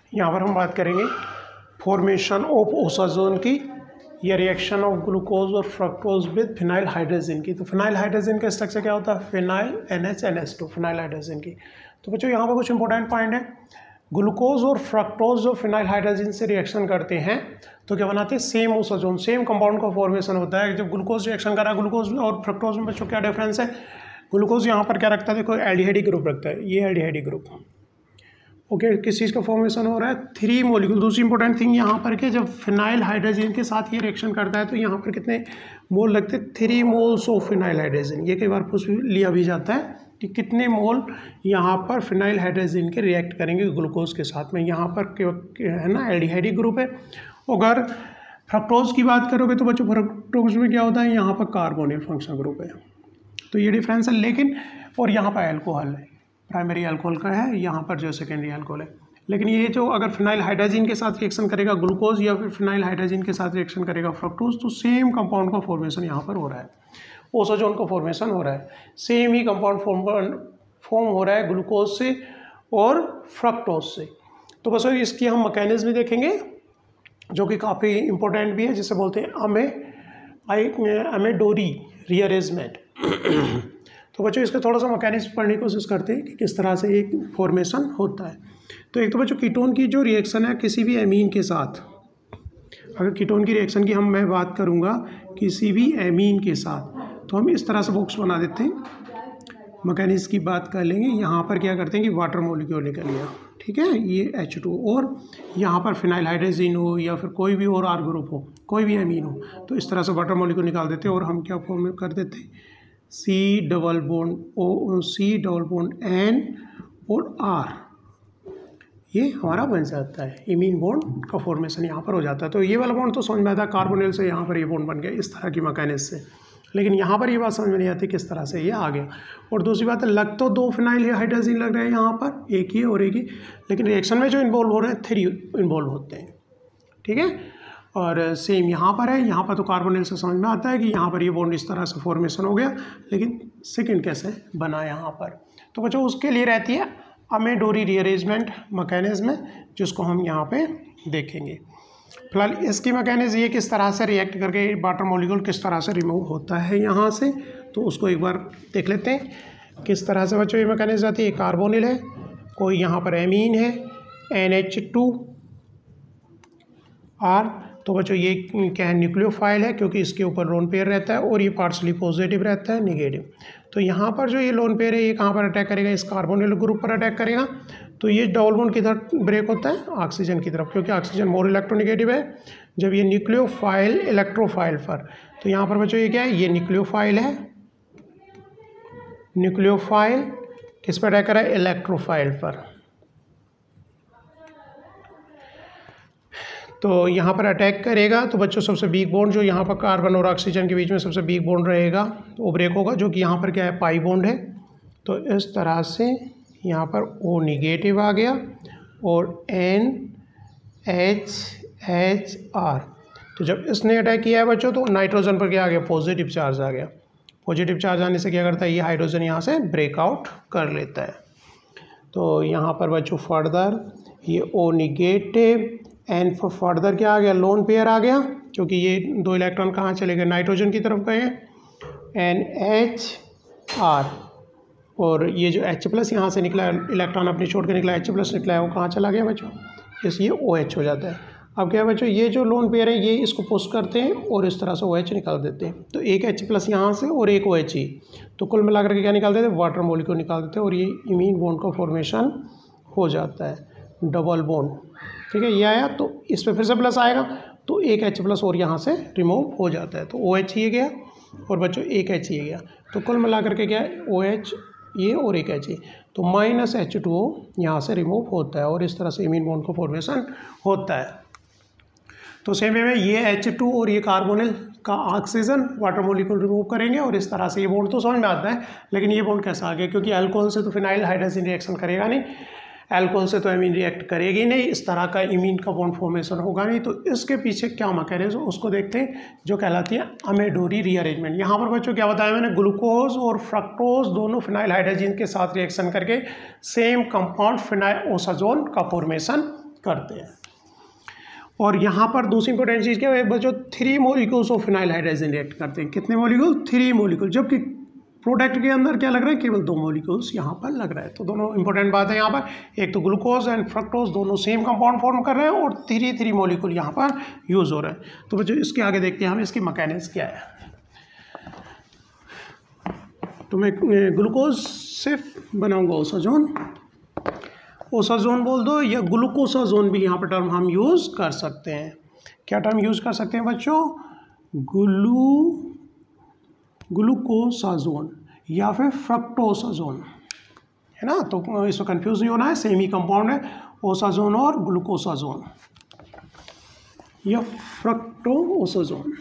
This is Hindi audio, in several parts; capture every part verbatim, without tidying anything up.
यहाँ पर हम बात करेंगे फॉर्मेशन ऑफ ओसाजोन की या रिएक्शन ऑफ ग्लूकोज और फ्रक्टोज विद फिनाइल हाइड्रोजन की। तो फिनाइल हाइड्रोजन का स्ट्रक्चर क्या होता है? Phenyl N H N H two, phenyl hydrazine की। तो बच्चों यहाँ पर कुछ इंपॉर्टेंट पॉइंट है। ग्लूकोज और फ्रक्टोज जो फिनाइल हाइड्रोजन से रिएक्शन करते हैं तो क्या बनाते हैं? सेम ओसाजोन, सेम कंपाउंड का फॉर्मेशन होता है। जब ग्लूकोज रिएक्शन कर रहा है, ग्लूकोज और फ्रक्टोज में बच्चों क्या डिफरेंस है? ग्लूकोज यहाँ पर क्या रखता है? देखो एल्डिहाइड ग्रुप रखता है, ये एल्डिहाइड ग्रुप। ओके okay, किस चीज़ का फॉर्मेशन हो रहा है? Three molecule. दूसरी इंपॉर्टेंट थिंग यहाँ पर कि जब फिनाइल हाइड्रोजन के साथ ये रिएक्शन करता है तो यहाँ पर कितने मोल लगते हैं? Three moles of phenyl hydrazine. ये कई बार पूछ लिया भी जाता है कि कितने मोल यहाँ पर फिनाइल हाइड्रोजन के रिएक्ट करेंगे ग्लूकोज के साथ में। यहाँ पर है ना एल्डिहाइड ग्रुप है। अगर फ्रक्टोज की बात करोगे तो बच्चों फ्रक्टोज में क्या होता है? यहाँ पर कार्बोनिल फंक्शनल ग्रुप है। तो ये डिफरेंस है। लेकिन और यहाँ पर एल्कोहल है, प्राइमरी अल्कोहल का है, यहाँ पर जो सेकेंडरी अल्कोहल है। लेकिन ये जो अगर फिनाइल हाइड्रोजन के साथ रिएक्शन करेगा ग्लूकोज या फिर फिनाइल हाइड्रोजन के साथ रिएक्शन करेगा फ्रक्टोज तो सेम कंपाउंड का फॉर्मेशन यहाँ पर हो रहा है, ओसाजोन का फॉर्मेशन हो रहा है। सेम ही कंपाउंड फॉर्म फॉर्म हो रहा है ग्लूकोज से और फ्रक्टोज से। तो बस इसकी हम मैकेनिज्म देखेंगे जो कि काफ़ी इंपॉर्टेंट भी है, जिसे बोलते हैं अमे अमेडोरी रीअरेंजमेंट। तो बच्चों इसका थोड़ा सा मैकेनिज्म पढ़ने की कोशिश करते हैं कि किस तरह से एक फॉर्मेशन होता है। तो एक तो बच्चों कीटोन की जो रिएक्शन है किसी भी एमीन के साथ, अगर कीटोन की रिएक्शन की हम मैं बात करूँगा किसी भी एमीन के साथ तो हम इस तरह से बॉक्स बना देते हैं। मैकेनिज्म की बात कर लेंगे। यहाँ पर क्या करते हैं कि वाटर मॉलिक्यूल निकल गया, ठीक है, ये एच टू, और यहाँ पर फिनाइल हाइड्रोजन हो या फिर कोई भी और आर ग्रुप हो, कोई भी एमीन हो, तो इस तरह से वाटर मॉलिक्यूल निकाल देते हैं और हम क्या फॉर्म कर देते हैं? C double bond O, C double bond N और आर, ये हमारा बन जाता है। इमीन बॉन्ड का फॉर्मेशन यहाँ पर हो जाता है। तो ये वाला बॉन्ड तो समझ में आता है, कार्बोनिल से यहाँ पर ये बॉन्ड बन गया इस तरह की मैकेनिज्म से। लेकिन यहाँ पर ये बात समझ में नहीं आती किस तरह से ये आ गया। और दूसरी बात है, लग तो दो फिनाइल हाइड्रोजन लग रहे हैं यहाँ पर, एक ही और एक ही, लेकिन रिएक्शन में जो इन्वॉल्व हो रहे हैं थ्री इन्वॉल्व होते हैं, ठीक है। और सेम यहाँ पर है, यहाँ पर तो कार्बोनिल से समझ में आता है कि यहाँ पर ये बॉन्ड इस तरह से फॉर्मेशन हो गया, लेकिन सेकंड कैसे बना यहाँ पर? तो बच्चों उसके लिए रहती है अमेडोरी रीअरेंजमेंट मैकेनिज्म, जिसको हम यहाँ पे देखेंगे। फिलहाल इसकी मैकेनिज्म ये किस तरह से रिएक्ट करके वाटर मॉलिक्यूल किस तरह से रिमूव होता है यहाँ से, तो उसको एक बार देख लेते हैं किस तरह से बच्चों ये मैकेनिज्म आती है। कार्बोनिल है, कोई यहाँ पर एमीन है एन एच टू आर, तो बच्चों ये क्या है? न्यूक्लियोफाइल है, क्योंकि इसके ऊपर लोन पेयर रहता है और ये पार्शली पॉजिटिव रहता है, निगेटिव। तो यहाँ पर जो ये लोन पेयर है ये कहाँ पर अटैक करेगा? इस कार्बोनिल ग्रुप पर अटैक करेगा। तो ये डबल बॉन्ड किधर ब्रेक होता है? ऑक्सीजन की तरफ, क्योंकि ऑक्सीजन मोर इलेक्ट्रोनेगेटिव है। जब ये न्यूक्लियोफाइल इलेक्ट्रोफाइल पर, तो यहाँ पर बच्चों ये क्या है? ये न्यूक्लियोफाइल है, न्यूक्लियोफाइल किस पर अटैक कर रहा है? इलेक्ट्रोफाइल पर। तो यहाँ पर अटैक करेगा तो बच्चों सबसे वीक बॉन्ड जो यहाँ पर कार्बन और ऑक्सीजन के बीच में सबसे वीक बॉन्ड रहेगा वो ब्रेक होगा, जो कि यहाँ पर क्या है? पाई बॉन्ड है। तो इस तरह से यहाँ पर ओ निगेटिव आ गया और एन एच एच आर। तो जब इसने अटैक किया है बच्चों तो नाइट्रोजन पर क्या आ गया? पॉजिटिव चार्ज आ गया। पॉजिटिव चार्ज आने से क्या करता है? ये हाइड्रोजन यहाँ से ब्रेकआउट कर लेता है। तो यहाँ पर बच्चों फर्दर ये O negative, N for further क्या आ गया? लोन पेयर आ गया, क्योंकि ये दो इलेक्ट्रॉन कहाँ चले गए? नाइट्रोजन की तरफ गए, एन एच आर। और ये जो H प्लस यहाँ से निकला इलेक्ट्रॉन अपनी छोड़ के निकला, H प्लस निकला है, वो कहाँ चला गया बच्चों? इस ये ओ एच हो जाता है। अब क्या है बच्चों? ये जो लोन पेयर है ये इसको पुश करते हैं और इस तरह से ओ एच निकाल देते हैं। तो एक H प्लस यहाँ से और एक ओ एच ही, तो कुल मिलाकर के क्या निकाल देते हैं? वाटर मॉलिक्यूल निकाल देते हैं और ये इमीन बॉन्ड का फॉर्मेशन हो जाता है, डबल बॉन्ड, ठीक है। ये आया तो इस पर फिर से प्लस आएगा तो एक H प्लस और यहाँ से रिमूव हो जाता है। तो ओ एच ये गया और बच्चों एक H ये गया, तो कुल मिलाकर के क्या है? ओ एच ये और एक H, तो माइनस एच टू ओ यहाँ से रिमूव होता है और इस तरह से इमीन बॉन्ड का फॉर्मेशन होता है। तो सेम वे में ये एच टू और ये कार्बोनिल का ऑक्सीजन वाटर मॉलिक्यूल रिमूव करेंगे और इस तरह से ये बॉन्ड तो समझ में आता है। लेकिन ये बॉन्ड कैसा आ गया? क्योंकि अल्कोहल से तो फिनाइल हाइड्रोजन रिएक्शन करेगा नहीं, अल्कोहल से तो इमीन रिएक्ट करेगी नहीं, इस तरह का इमीन का बॉन्ड फॉर्मेशन होगा नहीं। तो इसके पीछे क्या मैकेनिज्म उसको देखते हैं, जो कहलाती है अमेडोरी रीअरेंजमेंट। यहाँ पर बच्चों क्या बताया मैंने? ग्लूकोज और फ्रक्टोज दोनों फिनाइल हाइड्रोजन के साथ रिएक्शन करके सेम कंपाउंड फिनाइल ओसाजोन का फॉर्मेशन करते हैं। और यहाँ पर दूसरी इंपॉर्टेंट चीज़ क्या है बच्चों, three molecules of phenyl hydrazine react करते हैं। कितने मोलिक्यूल? थ्री मोलिक्यूल, जबकि प्रोडक्ट के अंदर क्या लग रहा है, केवल दो मॉलिक्यूल्स यहाँ पर लग रहा है। तो दोनों इंपॉर्टेंट बात है यहाँ पर, एक तो ग्लूकोज एंड फ्रक्टोज दोनों सेम कंपाउंड फॉर्म कर रहे हैं और थ्री थ्री मॉलिक्यूल यहाँ पर यूज़ हो रहे हैं। तो बच्चों इसके आगे देखते हैं हम इसकी मैकेनिज्म क्या है। तो मैं ग्लूकोज से बनाऊंगा ओसाजोन, ओसाजोन बोल दो या ग्लूकोसाजोन भी यहाँ पर टर्म हम यूज़ कर सकते हैं। क्या टर्म यूज़ कर सकते हैं बच्चों? ग्लू ग्लूकोसाजोन या फिर फ्रक्टोसाजोन, है ना। तो इसको कंफ्यूज नहीं होना है, सेम ही कंपाउंड है, ओसाजोन और ग्लूकोसाजोन या फ्रक्टोसाजोन।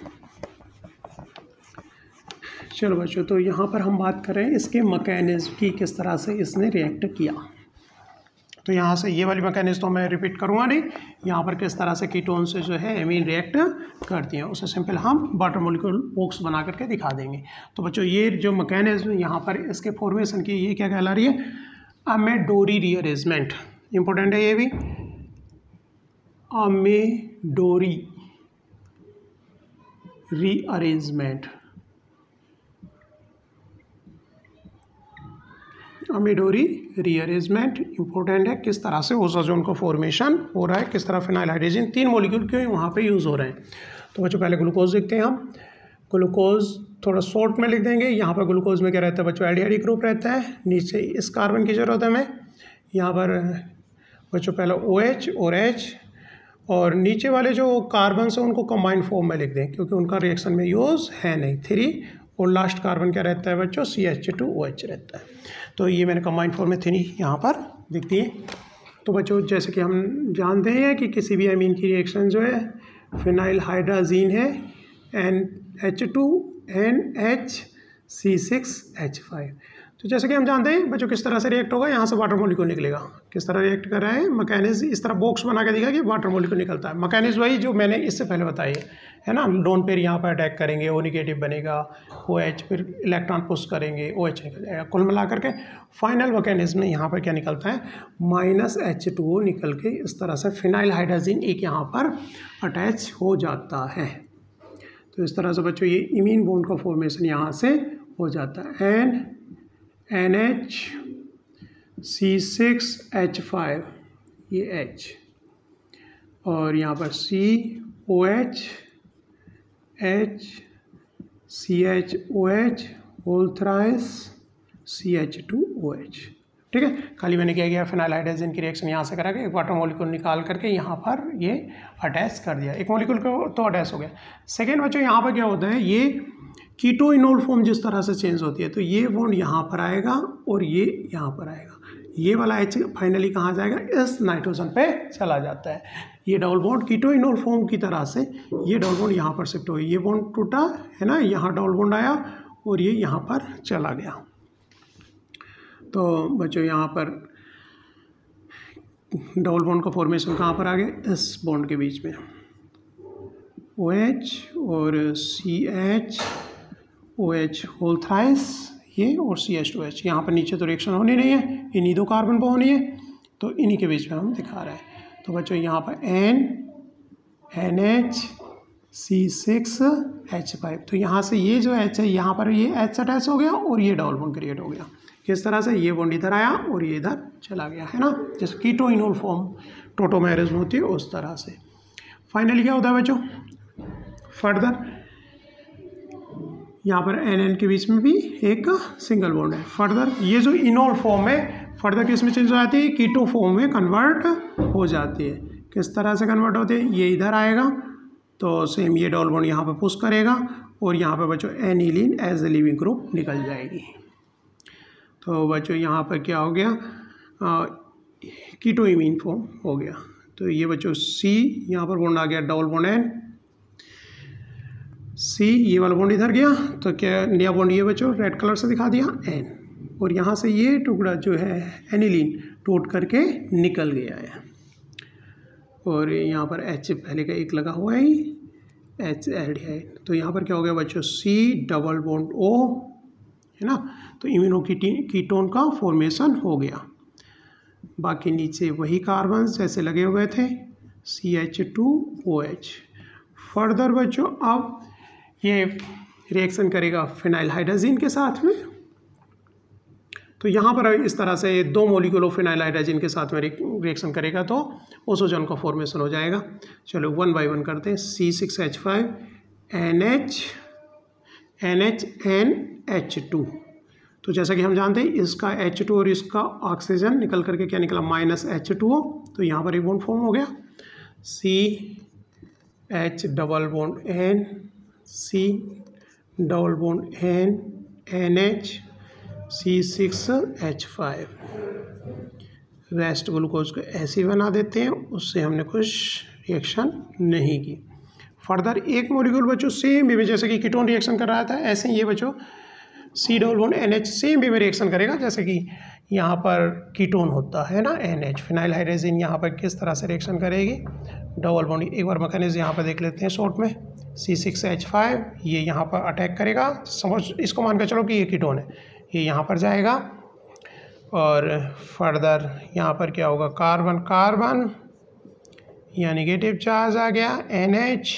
चलो बच्चों, तो यहाँ पर हम बात कर रहे हैं इसके मैकेनिज्म की, किस तरह से इसने रिएक्ट किया। तो यहाँ से ये वाली मैकेनिज्म तो मैं रिपीट करूँगा नहीं, यहाँ पर किस तरह से कीटोन से जो है एमीन रिएक्ट करती हैं उसे सिंपल हम वाटर मॉलिक्यूल बॉक्स बना करके दिखा देंगे। तो बच्चों ये जो मैकेनिज्म यहाँ पर इसके फॉर्मेशन की, ये क्या कहला रही है? अमेडोरी रीअरेंजमेंट। इंपॉर्टेंट है ये भी, Amadori rearrangement. Amadori rearrangement important है, किस तरह से ओसाजोन का फॉर्मेशन हो रहा है, किस तरह फिनाइल हाइड्रोजन तीन मॉलिक्यूल क्यों वहाँ पे यूज़ हो रहे हैं। तो बच्चों पहले ग्लूकोज देखते हैं हम। ग्लूकोज थोड़ा शॉर्ट में लिख देंगे। यहाँ पर ग्लूकोज में क्या रहता है बच्चों? एल्डिहाइड ग्रुप रहता है। नीचे इस कार्बन की जरूरत है हमें। यहाँ पर बच्चों पहले ओ एच और एच, और नीचे वाले जो कार्बन हैं उनको कंबाइंड फॉर्म में लिख दें क्योंकि उनका रिएक्शन में यूज़ है नहीं, थ्री। और लास्ट कार्बन क्या रहता है बच्चों? C H two O H रहता है। तो ये मैंने कंबाइंड फॉर्म में थ्री यहाँ पर दिखती है। तो बच्चों जैसे कि हम जानते हैं कि किसी भी अमीन की रिएक्शन जो है फिनाइल हाइड्राजीन है, N H two N H C six H five. तो जैसे कि हम जानते हैं बच्चों किस तरह से रिएक्ट होगा, यहाँ से वाटर मॉलिक्यूल निकलेगा। किस तरह रिएक्ट कर रहा है? मैकेनिज्म इस तरह बॉक्स बना के दिखा कि वाटर मॉलिक्यूल निकलता है। मैकेनिज्म वही जो मैंने इससे पहले बताई है, है ना। लोन पेयर यहाँ पर अटैक करेंगे, ओ निगेटिव बनेगा, ओ एच, फिर इलेक्ट्रॉन पुश करेंगे, ओ एच निकल जाएगा। कुल मिला करके फाइनल मैकेनिज्म में यहाँ पर क्या निकलता है? माइनस एच टू ओ निकल के इस तरह से फिनाइल हाइड्रोजन एक यहाँ पर अटैच हो जाता है। तो इस तरह से बच्चों ये इमीन बॉन्ड का फॉर्मेशन यहाँ से हो जाता है। N N H C six H five, ये एच, और यहाँ पर C O H H C H O H whole thrice C H two O H. ठीक है, खाली मैंने क्या किया, फिनाइल हाइड्रोजन की रिएक्शन यहाँ से करा के एक वाटर मॉलिक्यूल निकाल करके यहाँ पर ये अटैच कर दिया। एक मॉलिक्यूल को तो अटैच हो गया। सेकेंड बच्चों यहाँ पर क्या होता है, ये कीटोइनोल फॉर्म जिस तरह से चेंज होती है, तो ये बॉन्ड यहाँ पर आएगा और ये यहाँ पर आएगा। ये वाला एच फाइनली कहाँ जाएगा? इस नाइट्रोजन पे चला जाता है। ये डबल बॉन्ड कीटोइनोल फॉर्म की तरह से ये डबल बॉन्ड यहाँ पर शिफ्ट हो गया। ये बॉन्ड टूटा है ना, यहाँ डबल बॉन्ड आया और ये यहाँ पर चला गया। तो बच्चों यहाँ पर डबल बॉन्ड का फॉर्मेशन कहाँ पर आ गया? इस बॉन्ड के बीच में ओ एच और C H O H whole thrice ये, और सी एच टू एच। यहाँ पर नीचे तो रिएक्शन होनी नहीं है, इन्हीं दो कार्बन पर होनी है, तो इन्हीं के बीच में हम दिखा रहे हैं। तो बच्चों यहाँ पर N N H C six H five, तो यहाँ से ये जो एच है यहाँ पर ये एच अटैच हो गया और ये डबल बॉन्ड क्रिएट हो गया। किस तरह से? ये बॉन्ड इधर आया और ये इधर चला गया, है ना, जैसे कीटोइनोल फॉर्म टोटोमेरिज्म होती है उस तरह से। फाइनली क्या होता है बच्चों? फर्दर यहाँ पर एन एन के बीच में भी एक सिंगल बॉन्ड है। फर्दर ये जो इनोल फॉर्म है फर्दर किस में चेंज हो जाती है? कीटो फॉर्म में कन्वर्ट हो जाती है। किस तरह से कन्वर्ट होती है? ये इधर आएगा तो सेम ये डबल बॉन्ड यहाँ पर पुश करेगा और यहाँ पर बच्चों aniline as a leaving group निकल जाएगी। तो बच्चों यहाँ पर क्या हो गया? कीटो इमीन फॉर्म हो गया। तो ये बच्चों सी यहाँ पर बॉन्ड आ गया, डबल बॉन्ड एन, सी ये वाला बॉन्ड इधर गया तो क्या नया बॉन्ड ये बच्चों रेड कलर से दिखा दिया एन, और यहाँ से ये टुकड़ा जो है एनिलीन टूट करके निकल गया है। और यहाँ पर एच पहले का एक लगा हुआ है, एच एल्डिहाइड। तो यहाँ पर क्या हो गया बच्चों? सी डबल बॉन्ड ओ, है ना। तो इम्यूनो कीटोन का फॉर्मेशन हो गया। बाकी नीचे वही कार्बन जैसे लगे हुए थे, C H two O H. Further बच्चों अब ये रिएक्शन करेगा फिनाइल हाइड्रोजन के साथ में। तो यहाँ पर इस तरह से दो मॉलिक्यूल ऑफ फिनाइल हाइड्रोजन के साथ में रिएक्शन करेगा तो ओसोजन का फॉर्मेशन हो जाएगा। चलो वन बाय वन करते हैं। C six H five N H N H N H two. तो जैसा कि हम जानते हैं इसका एच टू और इसका ऑक्सीजन निकल करके क्या निकला, माइनस एच टू ओ। तो यहाँ पर एक बॉन्ड फॉर्म हो गया, C H double bond N, C double bond N, N H, C six H five. Rest glucose को ऐसे ही बना देते हैं, उससे हमने कुछ रिएक्शन नहीं की। फर्दर एक मॉलिक्यूल बच्चों सेम वे में जैसे कि कीटोन रिएक्शन कर रहा था, ऐसे ही ये बच्चों C double bond N H same way में रिएक्शन करेगा जैसे कि यहाँ पर कीटोन होता है ना एन एच। फिनाइल हाइड्रोजन यहाँ पर किस तरह से रिएक्शन करेगी, डबल बॉन्ड। एक बार मैकेनिज्म यहाँ पर देख लेते हैं शॉर्ट में। सी सिक्स एच फाइव ये यहाँ पर अटैक करेगा, समझ इसको मान कर चलो कि ये कीटोन है, ये यहाँ पर जाएगा और फर्दर यहाँ पर क्या होगा, कार्बन कार्बन यहाँ निगेटिव चार्ज आ गया, N H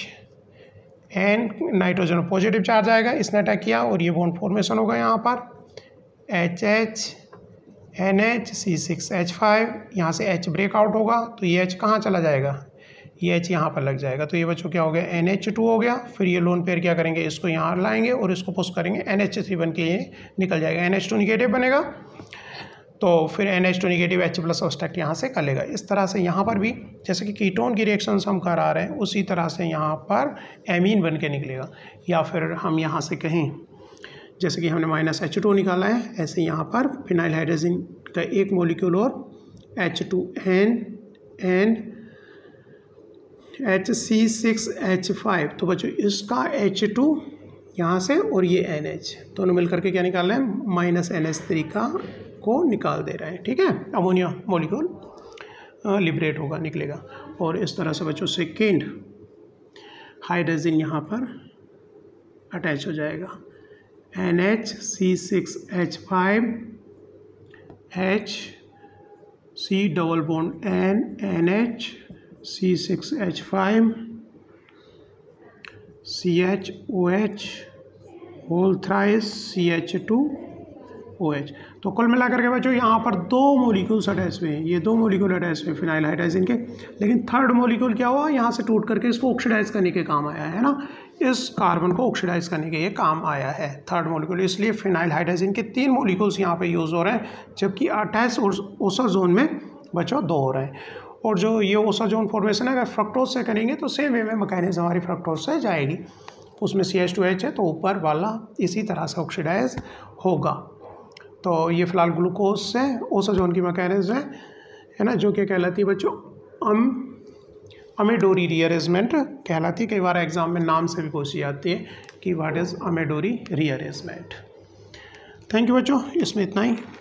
N nitrogen positive charge आएगा, इसने अटैक किया और ये बॉन्ड फॉर्मेशन होगा यहाँ पर H H N H C six H five. यहाँ से एच ब्रेकआउट होगा तो ये एच कहाँ चला जाएगा, ये एच यहाँ पर लग जाएगा। तो ये बच्चों क्या हो गया, एन एच टू हो गया। फिर ये लोन पेयर क्या करेंगे, इसको यहाँ लाएंगे और इसको पुश करेंगे, एन एच थ्री बन के ये निकल जाएगा, एन एच टू निगेटिव बनेगा। तो फिर N H two negative H plus abstract यहाँ से कर लेगा। इस तरह से यहाँ पर भी जैसे कि कीटोन की रिएक्शंस हम करा रहे हैं उसी तरह से यहाँ पर एमीन बन के निकलेगा। या फिर हम यहाँ से कहें जैसे कि हमने माइनस एच टू निकाला है, ऐसे यहाँ पर फिनाइल हाइड्रोजन का एक मॉलिक्यूल और H two N N H C six H five. तो बच्चों इसका एच टू यहाँ से और ये एन एच दोनों मिल करके क्या निकाल रहे हैं, माइनस एन एच थ्री का को निकाल दे रहे हैं। ठीक है, अमोनिया मॉलिक्यूल लिबरेट होगा, निकलेगा। और इस तरह से बच्चों सेकेंड हाइड्रोजन यहाँ पर अटैच हो जाएगा, N H C six H five H C double bond N N H C six H five C H O H whole thrice C H two O H. तो कुल मिलाकर के बच्चों यहाँ पर दो मॉलिक्यूल्स अटैच हुए हैं, ये दो मॉलिक्यूल अटैच हुए फिनाइल हाइड्रोजन के। लेकिन थर्ड मॉलिक्यूल क्या हुआ, यहाँ से टूट करके इसको ऑक्सीडाइज करने के काम आया है ना, इस कार्बन को ऑक्सीडाइज करने के ये काम आया है थर्ड मॉलिक्यूल। इसलिए फिनाइल हाइड्रोजन के तीन मॉलिक्यूल्स यहाँ पे यूज़ हो रहे हैं, जबकि अटैच ओसोजोन में बच्चों दो हो रहे हैं। और जो ये ओसोजोन फॉर्मेशन है अगर फ्रक्टोज से करेंगे तो सेम वे में मैकेनिज्म हमारी फ्रक्टोज से जाएगी, उसमें सी एच टू एच है तो ऊपर वाला इसी तरह से ऑक्सीडाइज होगा। तो ये फिलहाल ग्लूकोज से ओसोजोन की मैकेनिज्म है है ना, जो कि कहलाती है बच्चों अम अमेडोरी रीअरेंजमेंट कहलाती है। कई बार एग्जाम में नाम से भी पूछी जाती है कि what is Amadori rearrangement. Thank you बच्चों, इसमें इतना ही।